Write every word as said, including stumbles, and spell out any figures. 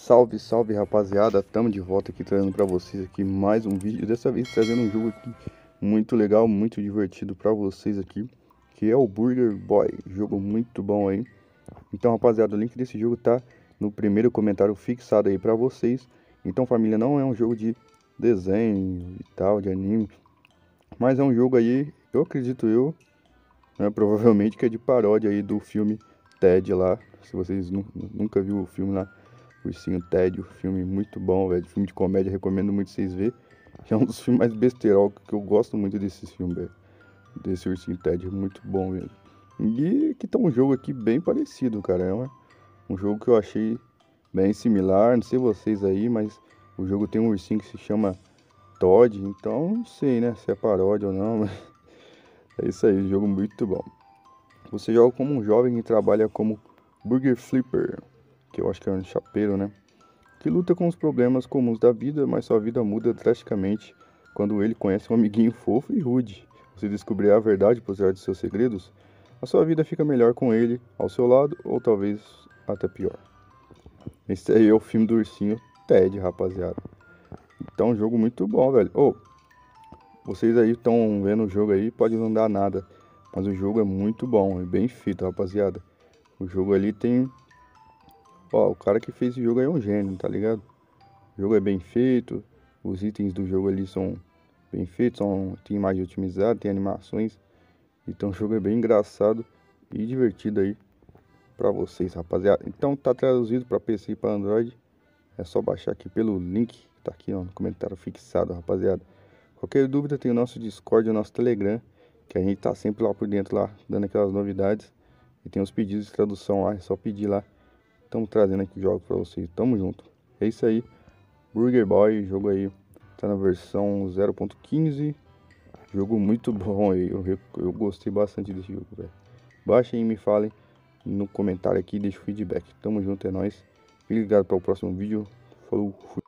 Salve, salve rapaziada, estamos de volta aqui trazendo para vocês aqui mais um vídeo, dessa vez trazendo um jogo aqui muito legal, muito divertido para vocês aqui, que é o Burger Boy, jogo muito bom aí. Então rapaziada, o link desse jogo tá no primeiro comentário fixado aí para vocês. Então família, não é um jogo de desenho e tal, de anime, mas é um jogo aí, eu acredito eu, né, provavelmente que é de paródia aí do filme Ted lá. Se vocês nu nunca viram o filme lá, Ursinho Ted, um filme muito bom, velho. Filme de comédia, recomendo muito vocês verem. É um dos filmes mais besterol, que eu gosto muito desses filmes, velho. Desse Ursinho Ted, é muito bom mesmo. E que tá um jogo aqui bem parecido, cara. É uma, um jogo que eu achei bem similar. Não sei vocês aí, mas o jogo tem um ursinho que se chama Todd. Então não sei, né, se é paródia ou não, mas é isso aí, jogo muito bom. Você joga como um jovem que trabalha como Burger Flipper, que eu acho que é um chapeiro, né? Que luta com os problemas comuns da vida, mas sua vida muda drasticamente quando ele conhece um amiguinho fofo e rude. Você descobrir a verdade por trás de seus segredos, a sua vida fica melhor com ele ao seu lado, ou talvez até pior. Esse aí é o filme do ursinho Ted, rapaziada. Então, um jogo muito bom, velho. Ô, vocês aí estão vendo o jogo aí, pode não dar nada, mas o jogo é muito bom, é bem feito, rapaziada. O jogo ali tem... Ó, o cara que fez esse jogo aí é um gênio, tá ligado? O jogo é bem feito, os itens do jogo ali são bem feitos, são, tem imagem otimizada, tem animações. Então o jogo é bem engraçado e divertido aí pra vocês, rapaziada. Então tá traduzido pra P C e pra Android. É só baixar aqui pelo link que tá aqui, ó, no comentário fixado, rapaziada. Qualquer dúvida tem o nosso Discord e o nosso Telegram, que a gente tá sempre lá por dentro, lá, dando aquelas novidades. E tem os pedidos de tradução lá, é só pedir lá. Estamos trazendo aqui jogos pra vocês, tamo junto. É isso aí, Burger Boy, jogo aí, tá na versão zero ponto quinze. Jogo muito bom aí, eu, eu gostei bastante desse jogo, velho. Baixem e me falem no comentário aqui, deixa o feedback. Tamo junto, é nóis. Fique ligado para o próximo vídeo. Falou, fui.